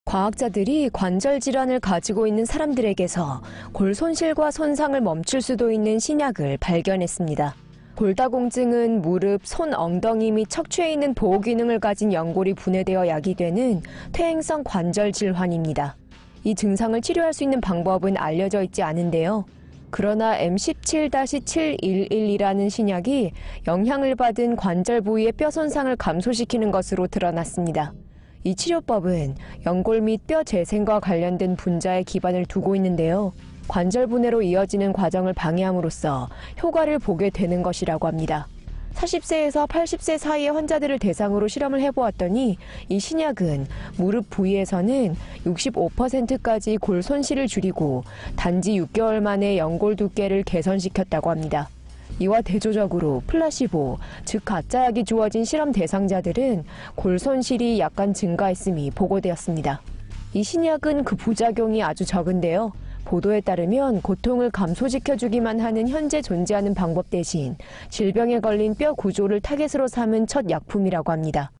과학자들이 관절 질환을 가지고 있는 사람들에게서 골 손실과 손상을 멈출 수도 있는 신약을 발견했습니다. 골다공증은 무릎, 손, 엉덩이 및 척추에 있는 보호 기능을 가진 연골이 분해되어 야기되는 퇴행성 관절 질환입니다. 이 증상을 치료할 수 있는 방법은 알려져 있지 않은데요. 그러나 M17-711이라는 신약이 영향을 받은 관절 부위의 뼈 손상을 감소시키는 것으로 드러났습니다. 이 치료법은 연골 및 뼈 재생과 관련된 분자에 기반을 두고 있는데요. 관절 분해로 이어지는 과정을 방해함으로써 효과를 보게 되는 것이라고 합니다. 40세에서 80세 사이의 환자들을 대상으로 실험을 해보았더니 이 신약은 무릎 부위에서는 65%까지 골 손실을 줄이고 단지 6개월 만에 연골 두께를 개선시켰다고 합니다. 이와 대조적으로 플라시보, 즉 가짜약이 주어진 실험 대상자들은 골 손실이 약간 증가했음이 보고되었습니다. 이 신약은 그 부작용이 아주 적은데요. 보도에 따르면 고통을 감소시켜주기만 하는 현재 존재하는 방법 대신 질병에 걸린 뼈 구조를 타겟으로 삼은 첫 약품이라고 합니다.